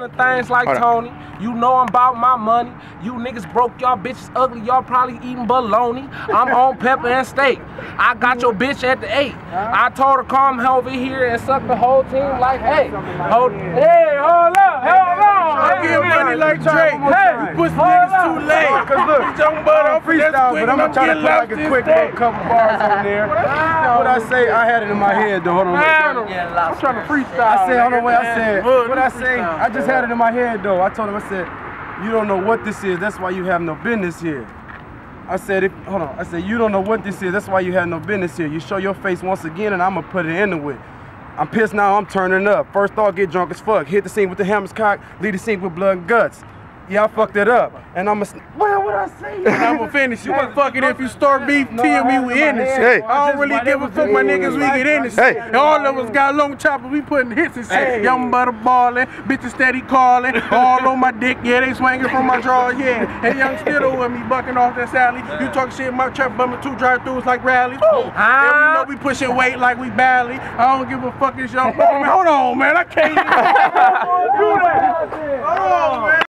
doing things like Tony. You know I'm about my money. You niggas broke, y'all bitches ugly. Y'all probably eating bologna. I'm on pepper and steak. I got your bitch at the 8. I told her come over here and suck the whole team like, hey, hold up. I get money like Drake. Hey, you pussy niggas too late. Cause look, I'm freestyle, but I'm trying to put like a quick little couple bars on there. What I say, I had it in my head though. Hold on. I'm trying to freestyle. I said, hold on, wait, I said, what I say, I just had it in my head though. I told him, I said, you don't know what this is, that's why you have no business here. I said, hold on, I said, you don't know what this is, that's why you have no business here. You show your face once again and I'm gonna put it into it. I'm pissed now, I'm turning up. First thought, get drunk as fuck. Hit the scene with the hammer's cock, leave the scene with blood and guts. Yeah, I fucked it up. And I'm what I say? And I'm gonna finish you. Fuck it, if you start beef, tell me we in this shit. I don't really give a fuck, my niggas, we get in this shit. And all of us got long choppers, we putting hits and shit. Young butter ballin', bitches steady calling, all on my dick, yeah, they swinging from my drawers, yeah. And young Skittle with me bucking off that Sally. You talk shit, my trap bumming 2 drive-throughs like rallies. And we know we pushing weight like we Bally. I don't give a fuck, it's young. Hold on, man, I can't. Hold on, man.